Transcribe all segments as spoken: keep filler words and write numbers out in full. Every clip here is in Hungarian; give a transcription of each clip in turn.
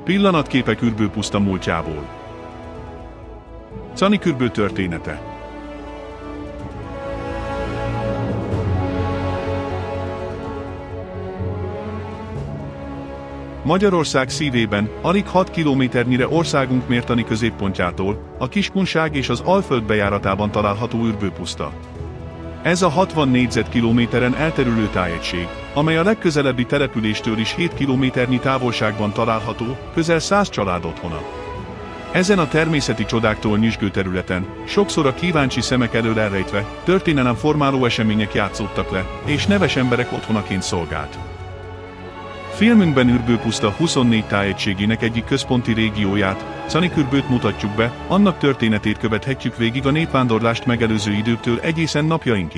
Pillanatképek Ürbő-puszta múltjából. Canikürbő története. Magyarország szívében, alig hat kilométernyire országunk mértani középpontjától, a Kiskunság és az Alföld bejáratában található Ürbő-puszta. Ez a hatvan négyzetkilométeren elterülő tájegység, amely a legközelebbi településtől is hét kilométernyi távolságban található, közel száz család otthona. Ezen a természeti csodáktól nyüzsgő területen, sokszor a kíváncsi szemek elől elrejtve, történelemformáló események játszódtak le, és neves emberek otthonaként szolgált. Filmünkben Ürbő-puszta huszonnégy tájegységének egyik központi régióját, Canikürbőt mutatjuk be, annak történetét követhetjük végig a népvándorlást megelőző időktől egészen napjainkig.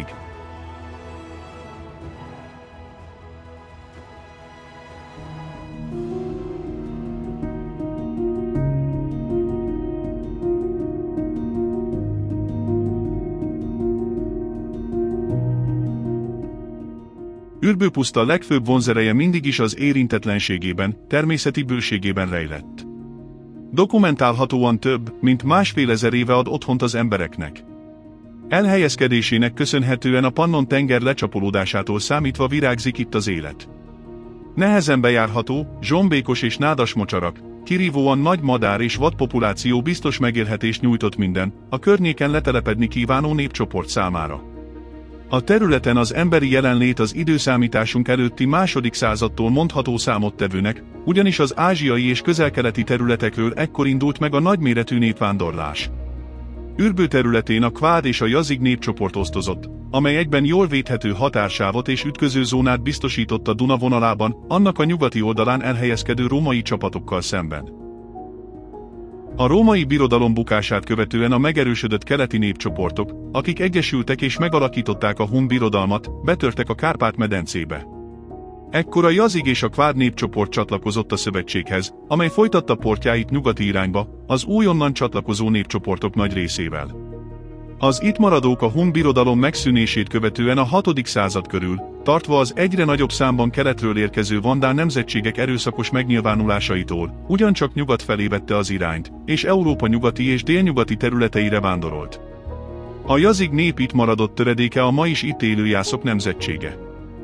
Ürbő-puszta legfőbb vonzereje mindig is az érintetlenségében, természeti bőségében rejlett. Dokumentálhatóan több, mint másfél ezer éve ad otthont az embereknek. Elhelyezkedésének köszönhetően a Pannon-tenger lecsapolódásától számítva virágzik itt az élet. Nehezen bejárható, zsombékos és nádas mocsarak, kirívóan nagy madár és vadpopuláció biztos megélhetést nyújtott minden, a környéken letelepedni kívánó népcsoport számára. A területen az emberi jelenlét az időszámításunk előtti második századtól mondható számottevőnek, ugyanis az ázsiai és közel-keleti területekről ekkor indult meg a nagyméretű népvándorlás. Ürbő területén a kvád és a jazig népcsoport osztozott, amely egyben jól védhető határsávot és ütközőzónát biztosított a Duna vonalában, annak a nyugati oldalán elhelyezkedő római csapatokkal szemben. A római birodalom bukását követően a megerősödött keleti népcsoportok, akik egyesültek és megalakították a hun birodalmat, betörtek a Kárpát-medencébe. Ekkor a jazig és a kvád népcsoport csatlakozott a szövetséghez, amely folytatta portjáit nyugati irányba, az újonnan csatlakozó népcsoportok nagy részével. Az itt maradók a hun birodalom megszűnését követően a hatodik század körül, tartva az egyre nagyobb számban keletről érkező vandál nemzetségek erőszakos megnyilvánulásaitól, ugyancsak nyugat felé vette az irányt, és Európa nyugati és délnyugati területeire vándorolt. A jazig nép itt maradott töredéke a ma is itt élő jászok nemzetsége.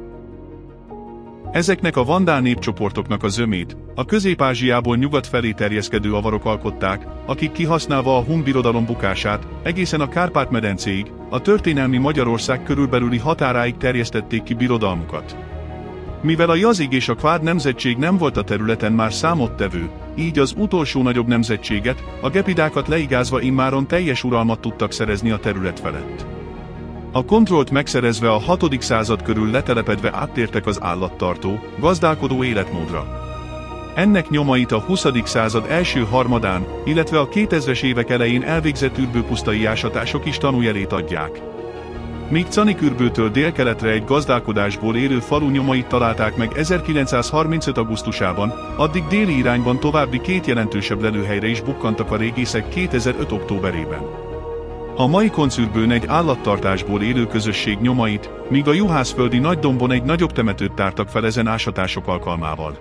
Ezeknek a vandál népcsoportoknak a zömét, a Közép-Ázsiából nyugat felé terjeszkedő avarok alkották, akik kihasználva a hun birodalom bukását, egészen a Kárpát-medencéig, a történelmi Magyarország körülbelüli határáig terjesztették ki birodalmukat. Mivel a jazig és a kvád nemzetség nem volt a területen már számottevő, így az utolsó nagyobb nemzetséget, a gepidákat leigázva immáron teljes uralmat tudtak szerezni a terület felett. A kontrollt megszerezve a hatodik század körül letelepedve áttértek az állattartó, gazdálkodó életmódra. Ennek nyomait a huszadik század első harmadán, illetve a kétezres évek elején elvégzett ürbő-pusztai ásatások is tanújelét adják. Míg Canikürbőtől délkeletre egy gazdálkodásból élő falu nyomait találták meg ezerkilencszázharmincöt augusztusában, addig déli irányban további két jelentősebb lelőhelyre is bukkantak a régészek kétezer-öt októberében. A mai Koncürbőn egy állattartásból élő közösség nyomait, míg a Juhászföldi Nagydombon egy nagyobb temetőt tártak fel ezen ásatások alkalmával.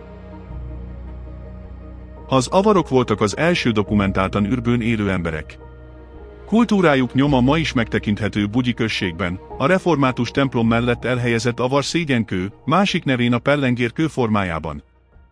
Az avarok voltak az első dokumentáltan Ürbőn élő emberek. Kultúrájuk nyoma ma is megtekinthető Bugyi községben, a református templom mellett elhelyezett avar szégyenkő, másik nevén a pellengérkő formájában.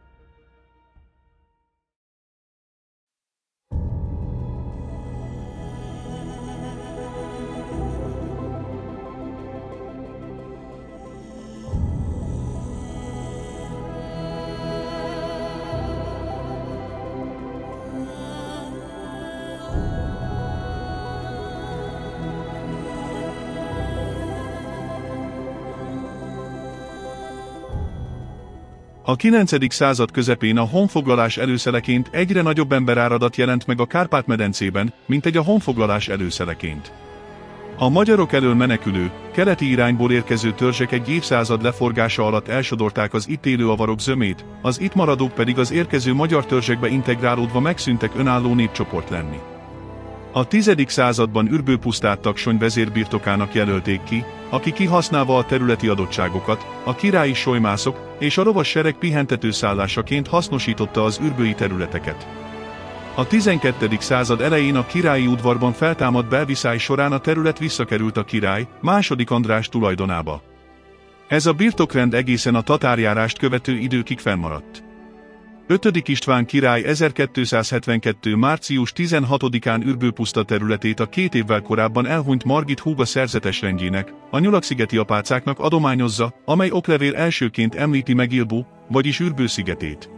A kilencedik század közepén a honfoglalás előszeleként egyre nagyobb emberáradat jelent meg a Kárpát-medencében, mint egy a honfoglalás előszeleként. A magyarok elől menekülő, keleti irányból érkező törzsek egy évszázad leforgása alatt elsodorták az itt élő avarok zömét, az itt maradók pedig az érkező magyar törzsekbe integrálódva megszűntek önálló népcsoport lenni. A tizedik században Ürbő-pusztát Taksony vezérbirtokának jelölték ki, aki kihasználva a területi adottságokat, a királyi solymászok és a lovas sereg pihentető szállásaként hasznosította az ürbői területeket. A tizenkettedik század elején a királyi udvarban feltámadt belviszály során a terület visszakerült a király, második András tulajdonába. Ez a birtokrend egészen a tatárjárást követő időkig fennmaradt. ötödik István király ezerkétszázhetvenkettő március tizenhatodikán Ürbő-puszta területét a két évvel korábban elhunyt Margit húga szerzetes rendjének, a nyulak-szigeti apácáknak adományozza, amely oklevél elsőként említi meg Ilbu, vagyis Ürbő szigetét.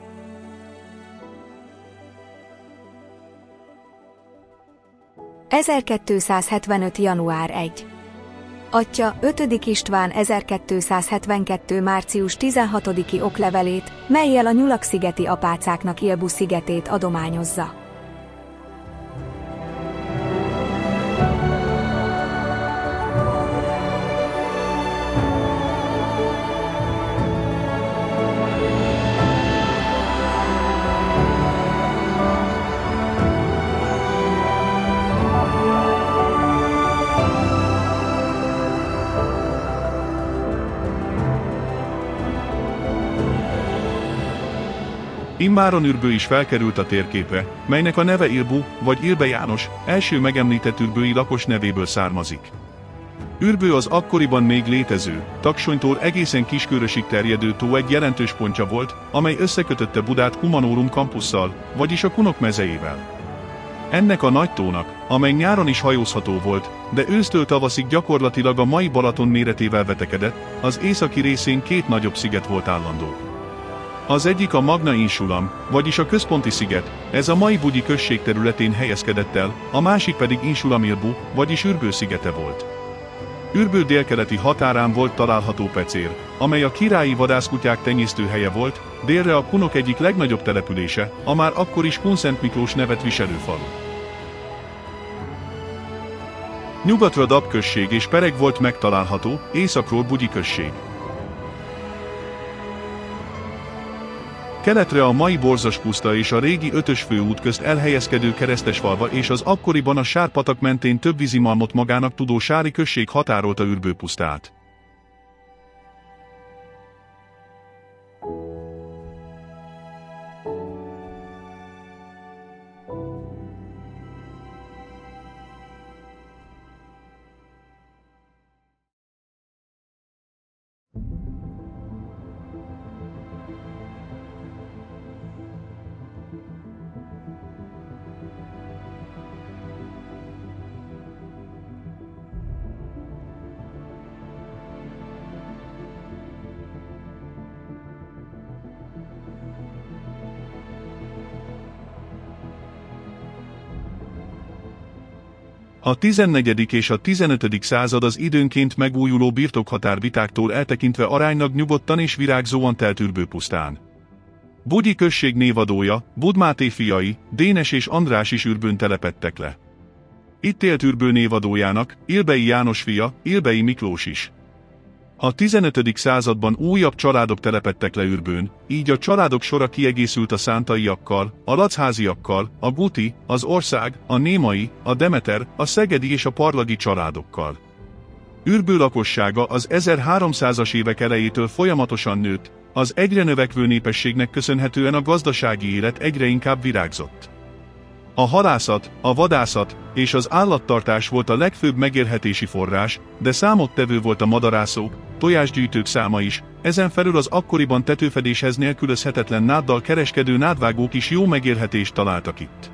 ezerkétszázhetvenöt. január elseje. Atyja ötödik István ezerkétszázhetvenkettő március tizenhatodiki oklevelét, mellyel a nyulak-szigeti apácáknak Ilbu szigetét adományozza. Immáron Ürbő is felkerült a térképre, melynek a neve Ilbu, vagy Ilbe János, első megemlített ürbői lakos nevéből származik. Ürbő az akkoriban még létező, Taksonytól egészen Kiskörösig terjedő tó egy jelentős pontja volt, amely összekötötte Budát Kumanórum kampusszal, vagyis a kunok mezejével. Ennek a nagy tónak, amely nyáron is hajózható volt, de ősztől tavaszig gyakorlatilag a mai Balaton méretével vetekedett, az északi részén két nagyobb sziget volt állandó. Az egyik a Magna Insulam, vagyis a központi sziget, ez a mai Bugyi község területén helyezkedett el, a másik pedig Insulam Ilbu, vagyis Ürbő szigete volt. Ürbő délkeleti határán volt található Pecér, amely a királyi vadászkutyák tenyésztőhelye volt, délre a kunok egyik legnagyobb települése, a már akkor is Kunszent Miklós nevet viselő falu. Nyugatra Dab község és Pereg volt megtalálható, északról Bugyi község. Keletre a mai Borzas-puszta és a régi Ötös főút közt elhelyezkedő Keresztesfalva és az akkoriban a Sár-patak mentén több vízimalmot magának tudó sári község határolta Ürbő-pusztát. A tizennegyedik és a tizenötödik század az időnként megújuló birtokhatárvitáktól eltekintve aránylag nyugodtan és virágzóan telt Ürbő-pusztán. Bugyi község névadója, Bud Máté fiai, Dénes és András is Ürbőn telepedtek le. Itt élt Ürbő névadójának, Ilbei János fia, Ilbei Miklós is. A tizenötödik században újabb családok telepedtek le Ürbőn, így a családok sora kiegészült a szántaiakkal, a lacháziakkal, a Guti, az Ország, a Némai, a Demeter, a Szegedi és a Parlagi családokkal. Ürbő lakossága az ezerháromszázas évek elejétől folyamatosan nőtt, az egyre növekvő népességnek köszönhetően a gazdasági élet egyre inkább virágzott. A halászat, a vadászat és az állattartás volt a legfőbb megélhetési forrás, de számottevő volt a madarászók, tojásgyűjtők száma is, ezen felül az akkoriban tetőfedéshez nélkülözhetetlen náddal kereskedő nádvágók is jó megélhetést találtak itt.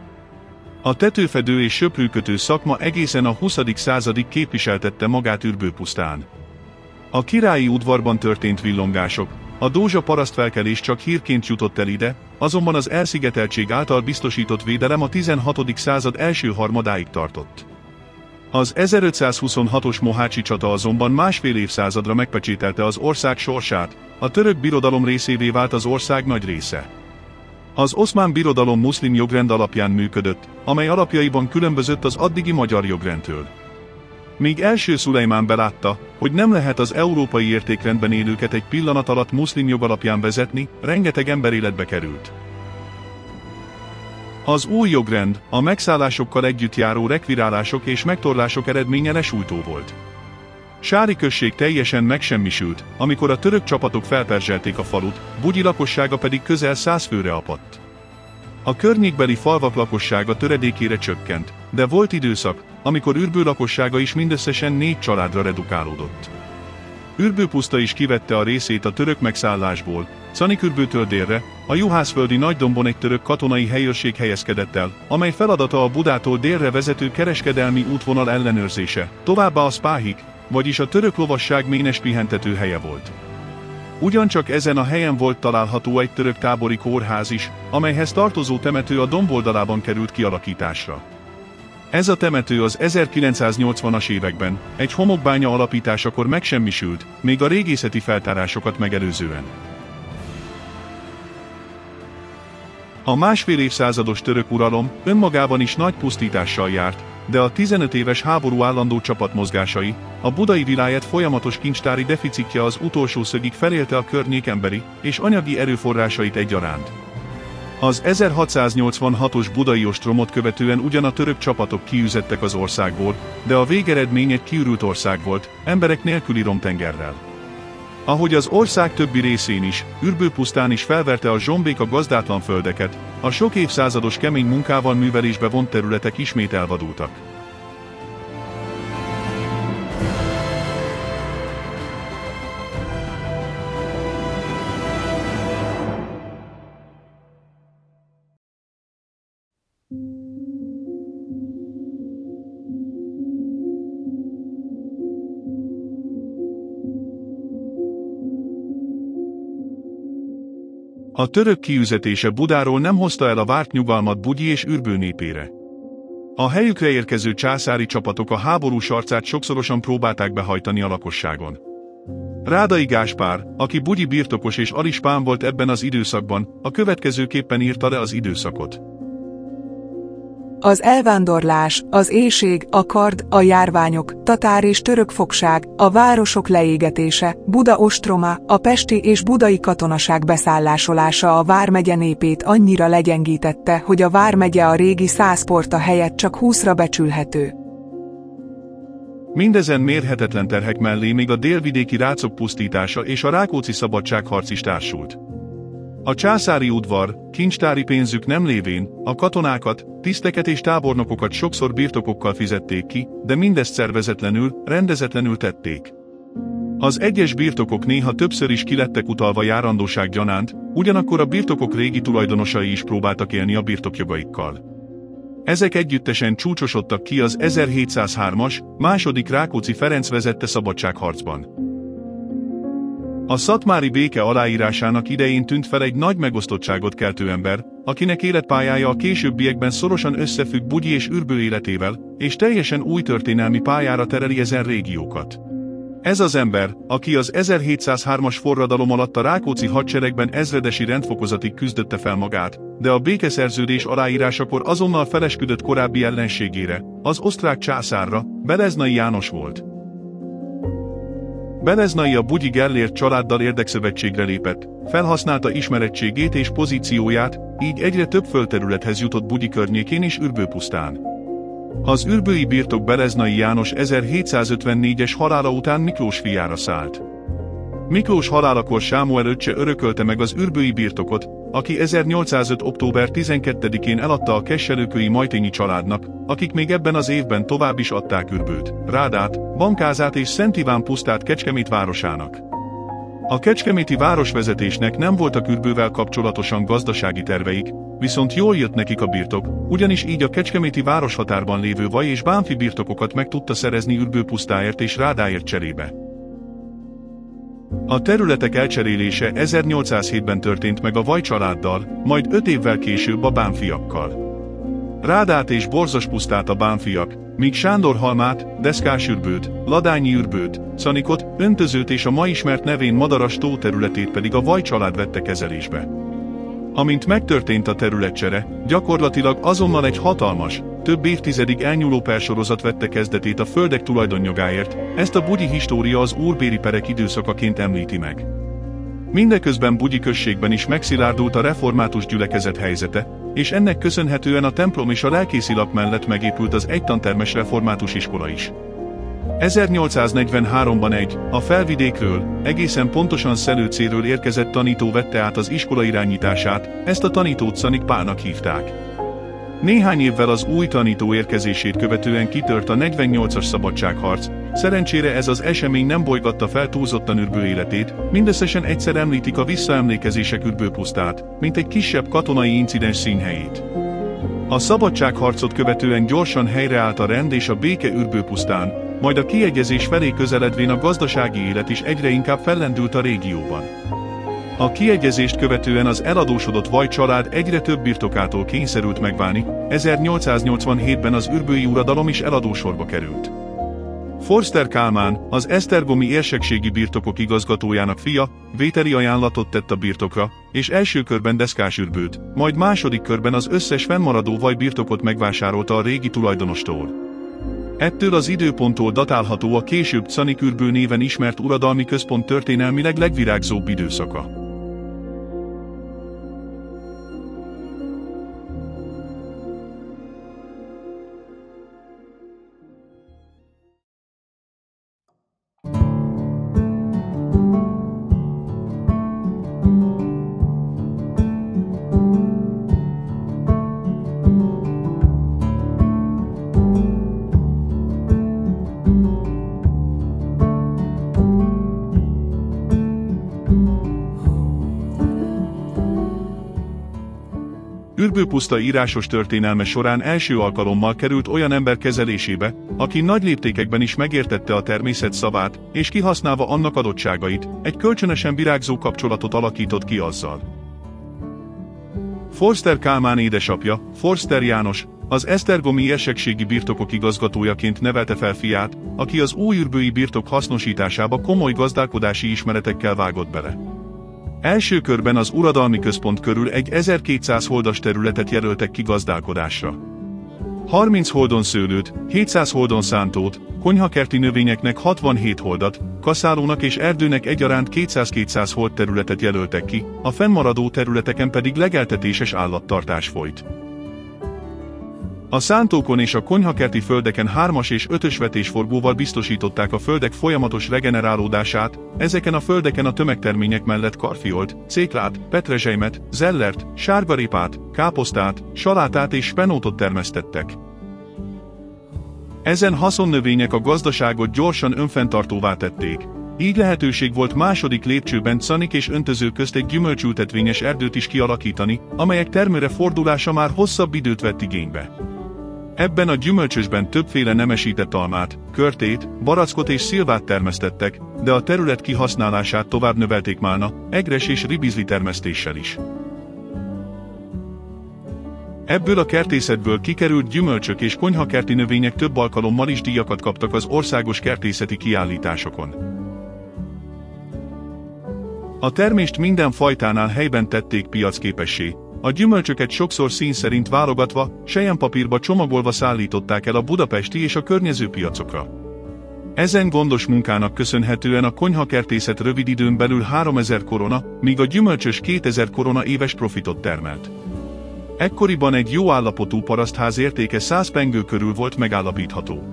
A tetőfedő és söprűkötő szakma egészen a huszadik századig képviseltette magát Ürbő-pusztán. A királyi udvarban történt villongások, a dózsa parasztfelkelés csak hírként jutott el ide, azonban az elszigeteltség által biztosított védelem a tizenhatodik század első harmadáig tartott. Az ezerötszázhuszonhatos mohácsi csata azonban másfél évszázadra megpecsételte az ország sorsát, a török birodalom részévé vált az ország nagy része. Az Oszmán Birodalom muszlim jogrend alapján működött, amely alapjaiban különbözött az addigi magyar jogrendtől. Míg első Szulejmán belátta, hogy nem lehet az európai értékrendben élőket egy pillanat alatt muszlim jog alapján vezetni, rengeteg ember életbe került. Az új jogrend, a megszállásokkal együtt járó rekvirálások és megtorlások eredménye lesújtó volt. Sári község teljesen megsemmisült, amikor a török csapatok felperzselték a falut, Bugyi lakossága pedig közel száz főre apadt. A környékbeli falvak lakossága töredékére csökkent, de volt időszak, amikor Ürbő lakossága is mindösszesen négy családra redukálódott. Ürbőpuszta is kivette a részét a török megszállásból, Canikürbőtől délre, a juhászföldi Nagydombon egy török katonai helyőrség helyezkedett el, amely feladata a Budától délre vezető kereskedelmi útvonal ellenőrzése, továbbá a Spáhik, vagyis a török lovasság ménes pihentető helye volt. Ugyancsak ezen a helyen volt található egy török tábori kórház is, amelyhez tartozó temető a domboldalában került kialakításra. Ez a temető az ezerkilencszáznyolcvanas években, egy homokbánya alapításakor megsemmisült, még a régészeti feltárásokat megelőzően. A másfél évszázados török uralom önmagában is nagy pusztítással járt, de a tizenöt éves háború állandó csapatmozgásai, a budai vilájet folyamatos kincstári deficitje az utolsó szögig felélte a környék emberi és anyagi erőforrásait egyaránt. Az ezerhatszáznyolcvanhatos budai ostromot követően ugyan a török csapatok kiüzettek az országból, de a végeredmény egy kiürült ország volt, emberek nélküli romtengerrel. Ahogy az ország többi részén is, Ürbőpusztán is felverte a zsombék a gazdátlan földeket, a sok évszázados kemény munkával művelésbe vont területek ismét elvadultak. A török kiüzetése Budáról nem hozta el a várt nyugalmat Bugyi és Ürbő népére. A helyükre érkező császári csapatok a háborús arcát sokszorosan próbálták behajtani a lakosságon. Rádai Gáspár, aki Bugyi birtokos és alispán volt ebben az időszakban, a következőképpen írta le az időszakot. Az elvándorlás, az éhség, a kard, a járványok, tatár és török fogság, a városok leégetése, Buda ostroma, a pesti és budai katonaság beszállásolása a vármegye népét annyira legyengítette, hogy a vármegye a régi száz porta helyett csak húszra becsülhető. Mindezen mérhetetlen terhek mellé még a délvidéki rácok pusztítása és a rákóczi szabadságharc is társult. A császári udvar, kincstári pénzük nem lévén, a katonákat, tiszteket és tábornokokat sokszor birtokokkal fizették ki, de mindezt szervezetlenül, rendezetlenül tették. Az egyes birtokok néha többször is kilettek utalva járandóság gyanánt, ugyanakkor a birtokok régi tulajdonosai is próbáltak élni a birtokjogaikkal. Ezek együttesen csúcsosodtak ki az ezerhétszázhármas, második Rákóczi Ferenc vezette szabadságharcban. A szatmári béke aláírásának idején tűnt fel egy nagy megosztottságot keltő ember, akinek életpályája a későbbiekben szorosan összefügg Bugyi és Ürbő életével, és teljesen új történelmi pályára tereli ezen régiókat. Ez az ember, aki az ezerhétszázhármas forradalom alatt a rákóczi hadseregben ezredesi rendfokozatig küzdötte fel magát, de a békeszerződés aláírásakor azonnal felesküdött korábbi ellenségére, az osztrák császárra, Beleznai János volt. Beleznai a Bugyi Gellért családdal érdekszövetségre lépett, felhasználta ismerettségét és pozícióját, így egyre több földterülethez jutott Bugyi környékén és Ürbőpusztán. Az ürbői birtok Beleznai János ezerhétszázötvennégyes halála után Miklós fiára szállt. Miklós halálakor Sámuel öccse örökölte meg az ürbői birtokot, aki ezernyolcszázöt október tizenkettedikén eladta a kesselőkői Majtényi családnak, akik még ebben az évben tovább is adták Ürbőt, Rádát, Bankázát és Szent Iván pusztát Kecskemét városának. A kecskeméti városvezetésnek nem voltak Ürbővel kapcsolatosan gazdasági terveik, viszont jól jött nekik a birtok, ugyanis így a kecskeméti városhatárban lévő vaj és bánfi birtokokat meg tudta szerezni Ürbő pusztáért és Rádáért cserébe. A területek elcserélése ezernyolcszázhétben történt meg a Vaj családdal, majd öt évvel később a bánfiakkal. Rádát és Borzaspusztát a bánfiak, míg Sándorhalmát, Deszkás-Ürbőt, Ladányi-Ürbőt, Szanikot, Öntözőt és a ma ismert nevén Madaras tó területét pedig a Vaj család vette kezelésbe. Amint megtörtént a területcsere, gyakorlatilag azonnal egy hatalmas, több évtizedig elnyúló persorozat vette kezdetét a földek tulajdonjogáért, ezt a bugyi história az úrbéri perek időszakaként említi meg. Mindeközben Bugyi községben is megszilárdult a református gyülekezet helyzete, és ennek köszönhetően a templom és a lelkészilap mellett megépült az egytantermes református iskola is. ezernyolcszáznegyvenháromban egy, a felvidékről, egészen pontosan Szelőcéről érkezett tanító vette át az iskola irányítását, ezt a tanítót Szanik Pálnak hívták. Néhány évvel az új tanító érkezését követően kitört a negyvennyolcas szabadságharc, szerencsére ez az esemény nem bolygatta fel túlzottan Ürbő életét, mindösszesen egyszer említik a visszaemlékezések Ürbőpusztát, mint egy kisebb katonai incidens színhelyét. A szabadságharcot követően gyorsan helyreállt a rend és a béke Ürbőpusztán, majd a kiegyezés felé közeledvén a gazdasági élet is egyre inkább fellendült a régióban. A kiegyezést követően az eladósodott Vaj család egyre több birtokától kényszerült megválni, ezernyolcszáznyolcvanhétben az ürbői uradalom is eladósorba került. Forster Kálmán, az esztergomi érsekségi birtokok igazgatójának fia, vételi ajánlatot tett a birtokra, és első körben Deszkás Ürbőt, majd második körben az összes fennmaradó Vaj birtokot megvásárolta a régi tulajdonostól. Ettől az időponttól datálható a később Czanik-Ürbő néven ismert uradalmi központ történelmileg legvirágzóbb időszaka. Ürbőpuszta írásos történelme során első alkalommal került olyan ember kezelésébe, aki nagy léptékekben is megértette a természet szavát, és kihasználva annak adottságait, egy kölcsönösen virágzó kapcsolatot alakított ki azzal. Forster Kálmán édesapja, Forster János, az esztergomi érsekségi birtokok igazgatójaként nevelte fel fiát, aki az új ürbői birtok hasznosításába komoly gazdálkodási ismeretekkel vágott bele. Első körben az uradalmi központ körül egy ezerkétszáz holdas területet jelöltek ki gazdálkodásra. harminc holdon szőlőt, hétszáz holdon szántót, konyhakerti növényeknek hatvanhét holdat, kaszálónak és erdőnek egyaránt kétszáz-kétszáz hold területet jelöltek ki, a fennmaradó területeken pedig legeltetéses állattartás folyt. A szántókon és a konyhakerti földeken hármas és ötös vetésforgóval biztosították a földek folyamatos regenerálódását, ezeken a földeken a tömegtermények mellett karfiolt, céklát, petrezselymet, zellert, sárgarépát, káposztát, salátát és spenótot termesztettek. Ezen haszonnövények a gazdaságot gyorsan önfenntartóvá tették. Így lehetőség volt második lépcsőben Czanik és Öntöző közt egy gyümölcsültetvényes erdőt is kialakítani, amelyek termőre fordulása már hosszabb időt vett igénybe. Ebben a gyümölcsösben többféle nemesített almát, körtét, barackot és szilvát termesztettek, de a terület kihasználását tovább növelték málna, egres és ribizli termesztéssel is. Ebből a kertészetből kikerült gyümölcsök és konyhakerti növények több alkalommal is díjakat kaptak az országos kertészeti kiállításokon. A termést minden fajtánál helyben tették piacképessé. A gyümölcsöket sokszor szín szerint válogatva, selyempapírba csomagolva szállították el a budapesti és a környező piacokra. Ezen gondos munkának köszönhetően a konyhakertészet rövid időn belül háromezer korona, míg a gyümölcsös kétezer korona éves profitot termelt. Ekkoriban egy jó állapotú parasztház értéke száz pengő körül volt megállapítható.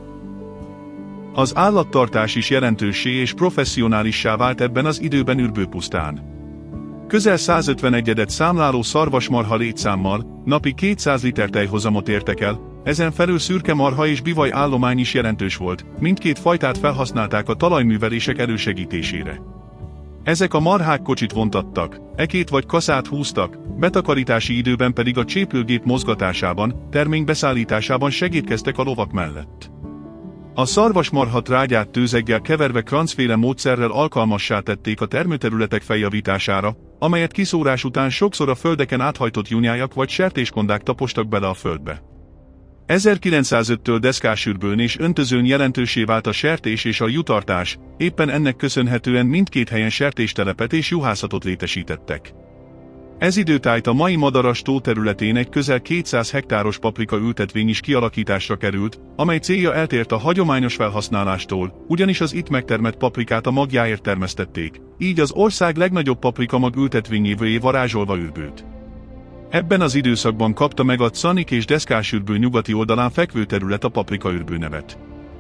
Az állattartás is jelentőssé és professzionálissá vált ebben az időben Ürbőpusztán. Közel százötven egyedet számláló szarvasmarha létszámmal, napi kétszáz liter tejhozamot értek el, ezen felül szürke marha és bivaj állomány is jelentős volt, mindkét fajtát felhasználták a talajművelések elősegítésére. Ezek a marhák kocsit vontattak, ekét vagy kaszát húztak, betakarítási időben pedig a cséplőgép mozgatásában, termény beszállításában segítkeztek a lovak mellett. A szarvasmarha trágyát tőzeggel keverve krancféle módszerrel alkalmassá tették a termőterületek feljavítására, amelyet kiszórás után sokszor a földeken áthajtott junyájak vagy sertéskondák tapostak bele a földbe. ezerkilencszázöttől Deszkás Ürbőn és Öntözőn jelentőssé vált a sertés és a jutartás, éppen ennek köszönhetően mindkét helyen sertéstelepet és juhászatot létesítettek. Ez időtájt a mai Madaras tó területén egy közel kétszáz hektáros paprika ültetvény is kialakításra került, amely célja eltért a hagyományos felhasználástól, ugyanis az itt megtermett paprikát a magjáért termesztették, így az ország legnagyobb paprikamag ültetvényévé varázsolva Ürbőt. Ebben az időszakban kapta meg a Canik és Deszkás-ürbő nyugati oldalán fekvő terület a Paprika-ürbő nevet.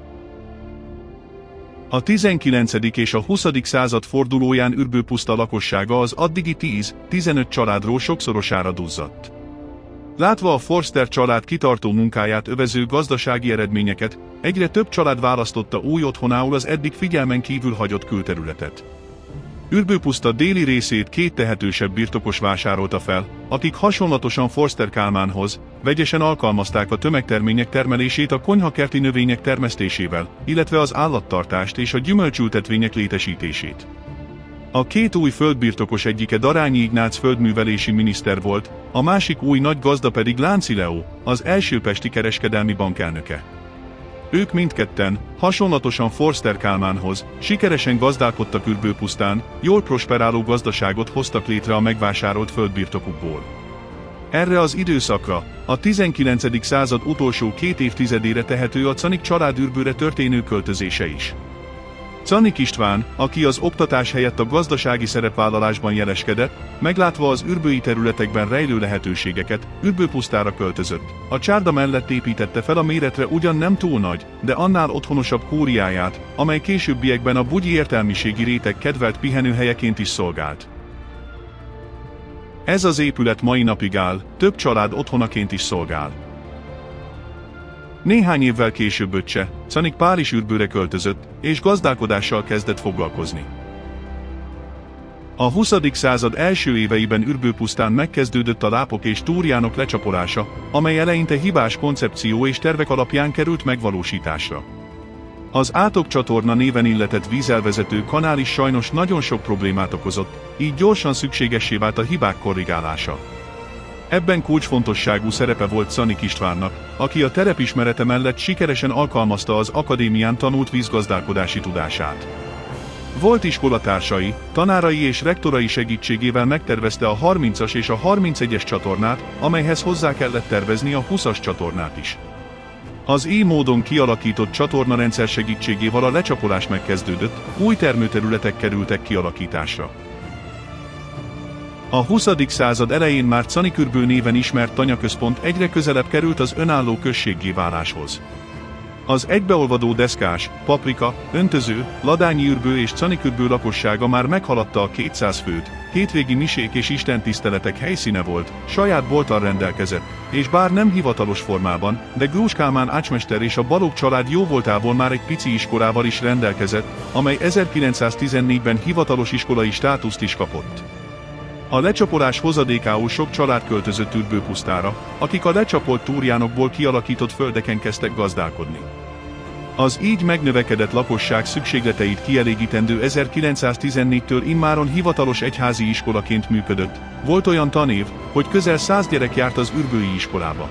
A tizenkilencedik és a huszadik század fordulóján Ürbőpuszta lakossága az addigi tíz-tizenöt családról sokszorosára duzzadt. Látva a Forster család kitartó munkáját övező gazdasági eredményeket, egyre több család választotta új otthonául az eddig figyelmen kívül hagyott külterületet. Ürbőpuszta déli részét két tehetősebb birtokos vásárolta fel, akik hasonlatosan Forster Kálmánhoz, vegyesen alkalmazták a tömegtermények termelését a konyhakerti növények termesztésével, illetve az állattartást és a gyümölcsültetvények létesítését. A két új földbirtokos egyike Darányi Ignác földművelési miniszter volt, a másik új nagy gazda pedig Lánci Leó, az első pesti kereskedelmi bank elnöke. Ők mindketten, hasonlatosan Forster Kálmánhoz, sikeresen gazdálkodtak Ürbőpusztán, jól prosperáló gazdaságot hoztak létre a megvásárolt földbirtokukból. Erre az időszakra, a tizenkilencedik század utolsó két évtizedére tehető a Canik család Ürbőre történő költözése is. Canik István, aki az oktatás helyett a gazdasági szerepvállalásban jeleskedett, meglátva az ürbői területekben rejlő lehetőségeket, Ürbőpusztára költözött. A csárda mellett építette fel a méretre ugyan nem túl nagy, de annál otthonosabb kúriáját, amely későbbiekben a bugyi értelmiségi réteg kedvelt pihenőhelyeként is szolgált. Ez az épület mai napig áll, több család otthonaként is szolgál. Néhány évvel később öccse, Canik Pál is Ürbőre költözött, és gazdálkodással kezdett foglalkozni. A huszadik század első éveiben Ürbőpusztán megkezdődött a lápok és túrjánok lecsapolása, amely eleinte hibás koncepció és tervek alapján került megvalósításra. Az Átok csatorna néven illetett vízelvezető kanál is sajnos nagyon sok problémát okozott, így gyorsan szükségessé vált a hibák korrigálása. Ebben kulcsfontosságú szerepe volt Canik Istvánnak, aki a terepismerete mellett sikeresen alkalmazta az akadémián tanult vízgazdálkodási tudását. Volt iskolatársai, tanárai és rektorai segítségével megtervezte a harmincas és a harmincegyes csatornát, amelyhez hozzá kellett tervezni a huszas csatornát is. Az így módon kialakított csatornarendszer segítségével a lecsapolás megkezdődött, új termőterületek kerültek kialakításra. A huszadik század elején már Canikürbő néven ismert tanyaközpont egyre közelebb került az önálló községgé váláshoz. Az egybeolvadó Deszkás, Paprika, Öntöző, Ladányi Ürbő és Canikürbő lakossága már meghaladta a kétszáz főt, hétvégi misék és istentiszteletek helyszíne volt, saját bolttal rendelkezett, és bár nem hivatalos formában, de Grús Kálmán ácsmester és a Balogh család jóvoltából már egy pici iskolával is rendelkezett, amely ezerkilencszáztizennégyben hivatalos iskolai státuszt is kapott. A lecsapolás hozadékául sok család költözött Ürbőpusztára, akik a lecsapolt túrjánokból kialakított földeken kezdtek gazdálkodni. Az így megnövekedett lakosság szükségleteit kielégítendő ezerkilencszáztizennégytől immáron hivatalos egyházi iskolaként működött, volt olyan tanév, hogy közel száz gyerek járt az ürbői iskolába.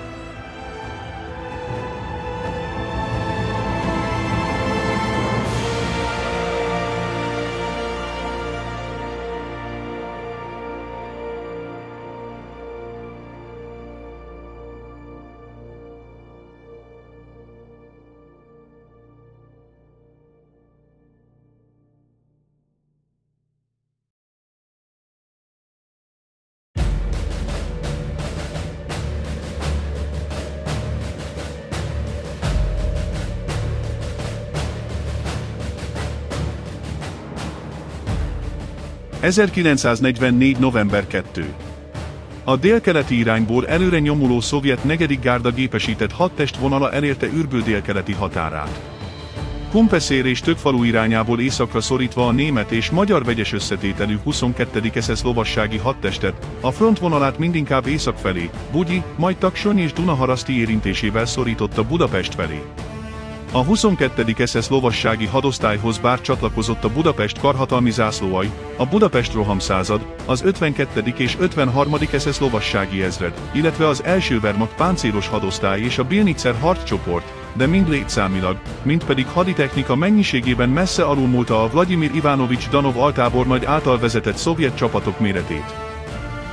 ezerkilencszáznegyvennégy. november kettő. A délkeleti irányból előre nyomuló szovjet negyedik gárda gépesített hadtestvonala elérte Ürbő délkeleti határát. Kumpeszér és Tökfalu irányából északra szorítva a német és magyar vegyes összetételű huszonkettedik es es lovassági hadtestet, a frontvonalát mindinkább észak felé, Bugyi, majd Taksony és Dunaharaszti érintésével szorította Budapest felé. A huszonkettedik es es lovassági hadosztályhoz bár csatlakozott a Budapest karhatalmi zászlóalj, a Budapest rohamszázad, az ötvenkettedik és ötvenharmadik es es lovassági ezred, illetve az első Wehrmacht páncélos hadosztály és a Bilnitzer harccsoport, de mind létszámilag, mind pedig haditechnika mennyiségében messze alulmúlta a Vladimir Ivanovics Danov altábornagy által vezetett szovjet csapatok méretét.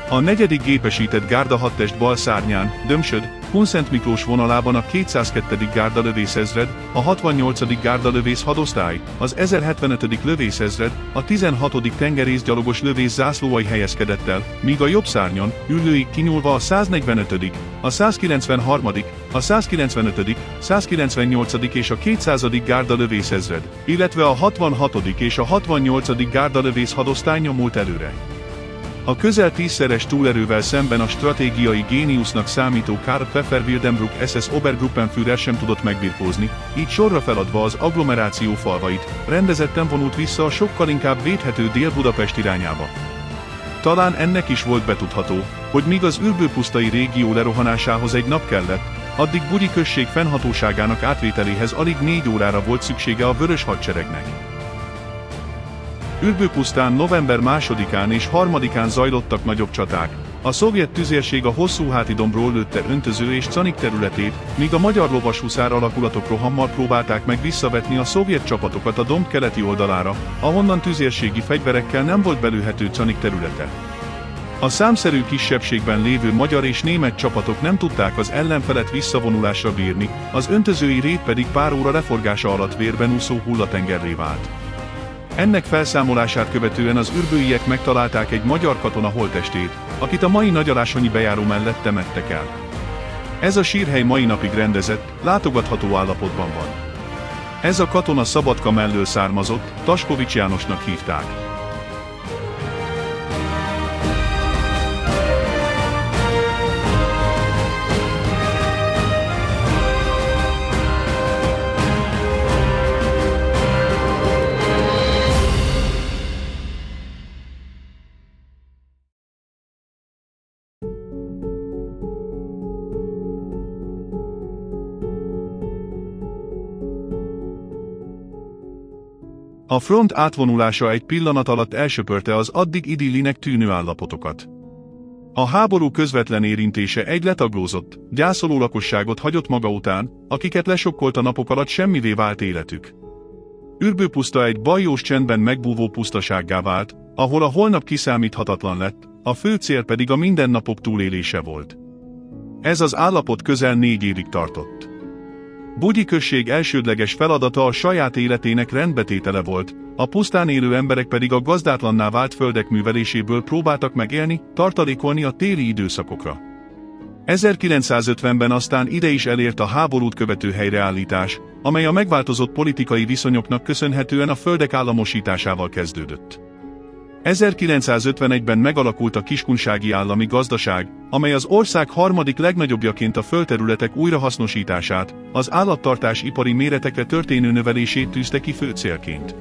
A negyedik gépesített gárda hadtest bal szárnyán, Dömsöd, Kunszent Miklós vonalában a kétszázkettő gárda lövészezred, a hatvannyolcadik gárda lövész hadosztály, az ezerhetvenötödik lövészezred, a tizenhatodik tengerészgyalogos lövész zászlóalj helyezkedett el, míg a jobb szárnyon, Üllőig kinyúlva a száznegyvenötödik, a százkilencvenharmadik, a százkilencvenötödik, százkilencvennyolcadik és a kétszázadik gárda lövészezred, illetve a hatvanhatodik és a hatvannyolcadik gárda lövész hadosztály nyomult előre. A közel tízszeres túlerővel szemben a stratégiai géniusznak számító Karl Pfeffer Wildenbruck es es Obergruppenführer sem tudott megbirkózni, így sorra feladva az agglomeráció falvait, rendezetten vonult vissza a sokkal inkább védhető Dél-Budapest irányába. Talán ennek is volt betudható, hogy míg az Ürbő-pusztai régió lerohanásához egy nap kellett, addig Bugyi község fennhatóságának átvételéhez alig négy órára volt szüksége a Vörös Hadseregnek. Ürbő-pusztán november másodikán és harmadikán zajlottak nagyobb csaták. A szovjet tüzérség a Hosszúháti-dombról lőtte Öntöző és Canik területét, míg a magyar lovashuszár alakulatok rohammal próbálták meg visszavetni a szovjet csapatokat a domb keleti oldalára, ahonnan tüzérségi fegyverekkel nem volt belőhető Canik területe. A számszerű kisebbségben lévő magyar és német csapatok nem tudták az ellenfelet visszavonulásra bírni, az öntözői rét pedig pár óra leforgása alatt vérben úszó hullatengerré vált. Ennek felszámolását követően az ürbőiek megtalálták egy magyar katona holttestét, akit a mai Nagyalásonyi bejáró mellett temettek el. Ez a sírhely mai napig rendezett, látogatható állapotban van. Ez a katona Szabadka mellől származott, Taskovics Jánosnak hívták. A front átvonulása egy pillanat alatt elsöpörte az addig idillinek tűnő állapotokat. A háború közvetlen érintése egy letaglózott, gyászoló lakosságot hagyott maga után, akiket lesokkolt a napok alatt semmivé vált életük. Ürbő-puszta egy bajós csendben megbúvó pusztasággá vált, ahol a holnap kiszámíthatatlan lett, a fő cél pedig a mindennapok túlélése volt. Ez az állapot közel négy évig tartott. Bugyi község elsődleges feladata a saját életének rendbetétele volt, a pusztán élő emberek pedig a gazdátlanná vált földek műveléséből próbáltak megélni, tartalékolni a téli időszakokra. ezerkilencszázötvenben aztán ide is elért a háborút követő helyreállítás, amely a megváltozott politikai viszonyoknak köszönhetően a földek államosításával kezdődött. ezerkilencszázötvenegyben megalakult a Kiskunsági Állami Gazdaság, amely az ország harmadik legnagyobbjaként a földterületek újrahasznosítását, az állattartás ipari méretekre történő növelését tűzte ki fő célként.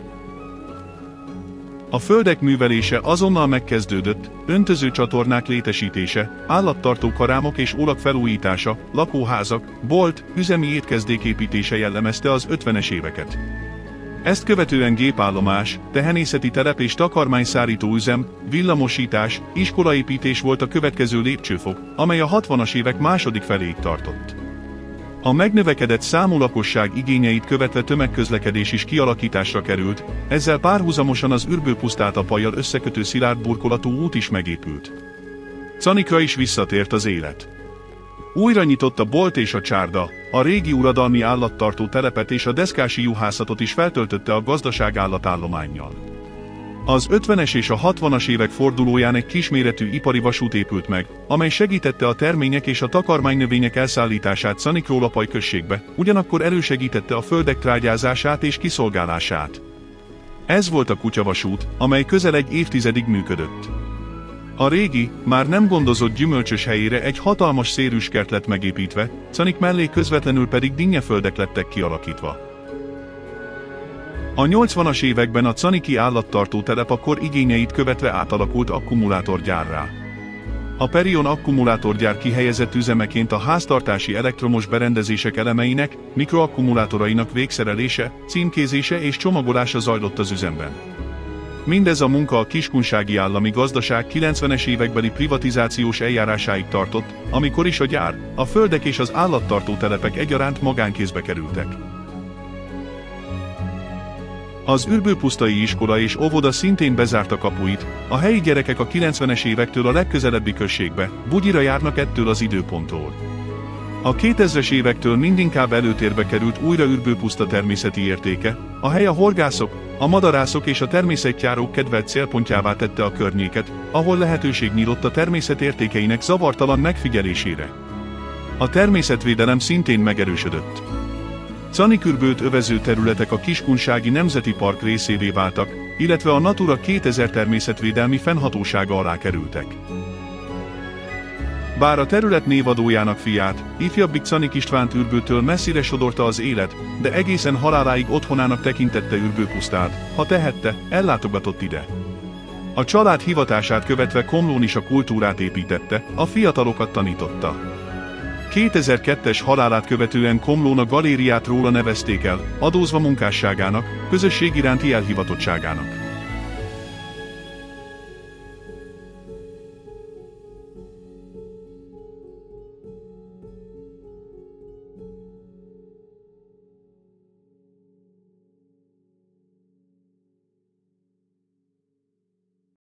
A földek művelése azonnal megkezdődött, öntöző csatornák létesítése, állattartó karámok és ólak felújítása, lakóházak, bolt, üzemi étkezdék építése jellemezte az ötvenes éveket. Ezt követően gépállomás, tehenészeti telep és takarmányszárító üzem, villamosítás, iskolaépítés volt a következő lépcsőfok, amely a hatvanas évek második feléig tartott. A megnövekedett számú lakosság igényeit követve tömegközlekedés is kialakításra került, ezzel párhuzamosan az Ürbő-pusztát a Pajjal összekötő szilárd burkolatú út is megépült. Canikra is visszatért az élet. Újra nyitott a bolt és a csárda, a régi uradalmi állattartó telepet és a deszkási juhászatot is feltöltötte a gazdaság állatállománnyal. Az ötvenes és a hatvanas évek fordulóján egy kisméretű ipari vasút épült meg, amely segítette a termények és a takarmánynövények elszállítását Canikról a Paj községbe, ugyanakkor elősegítette a földek trágyázását és kiszolgálását. Ez volt a kutyavasút, amely közel egy évtizedig működött. A régi, már nem gondozott gyümölcsös helyére egy hatalmas szérűskert lett megépítve, Canik mellé közvetlenül pedig dinnyeföldek lettek kialakítva. A nyolcvanas években a caniki állattartó telep a kor igényeit követve átalakult akkumulátorgyárrá. A Perion akkumulátorgyár kihelyezett üzemeként a háztartási elektromos berendezések elemeinek, mikroakkumulátorainak végszerelése, címkézése és csomagolása zajlott az üzemben. Mindez a munka a Kiskunsági Állami Gazdaság kilencvenes évekbeli privatizációs eljárásáig tartott, amikor is a gyár, a földek és az állattartó telepek egyaránt magánkézbe kerültek. Az Ürbőpusztai iskola és óvoda szintén bezárta kapuit, a helyi gyerekek a kilencvenes évektől a legközelebbi községbe, Bugyira járnak ettől az időponttól. A kétezres évektől mindinkább előtérbe került újra Ürbőpuszta természeti értéke, a hely a horgászok, a madarászok és a természetjárók kedvelt célpontjává tette a környéket, ahol lehetőség nyílt a természet értékeinek zavartalan megfigyelésére. A természetvédelem szintén megerősödött. Canikürbőt övező területek a Kiskunsági Nemzeti Park részévé váltak, illetve a Natura kétezer természetvédelmi fennhatósága alá kerültek. Bár a terület névadójának fiát, ifjabbik Canik Istvánt Ürbőtől messzire sodorta az élet, de egészen haláláig otthonának tekintette Ürbőpusztát, ha tehette, ellátogatott ide. A család hivatását követve Komlón is a kultúrát építette, a fiatalokat tanította. kétezer-kettes halálát követően Komlón a galériát róla nevezték el, adózva munkásságának, közösség iránti elhivatottságának.